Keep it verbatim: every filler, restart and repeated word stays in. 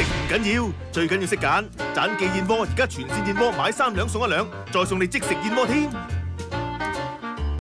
食唔緊要，最緊要識揀。盞記燕窩而家全線燕窩買三兩送一兩，再送你即食燕窩添。